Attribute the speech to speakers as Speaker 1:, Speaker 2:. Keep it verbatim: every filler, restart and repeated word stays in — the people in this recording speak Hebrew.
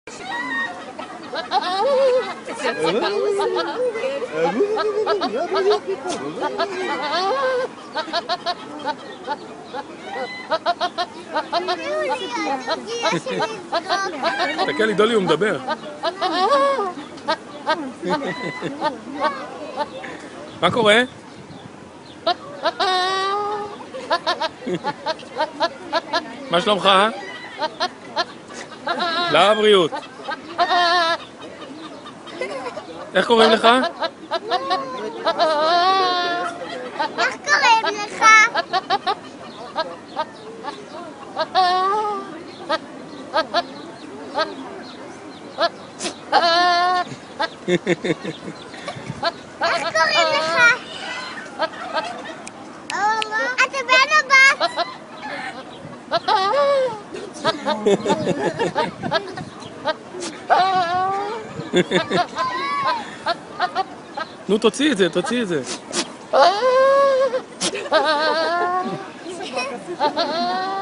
Speaker 1: תסתכל לי, דולי, הוא מדבר. מה קורה? מה שלומך? לבריאות. איך קוראים לך?
Speaker 2: איך קוראים לך? איך קוראים לך? אתה בן הבת?
Speaker 1: נו, תוציא את זה, תוציא את זה.
Speaker 2: Ah!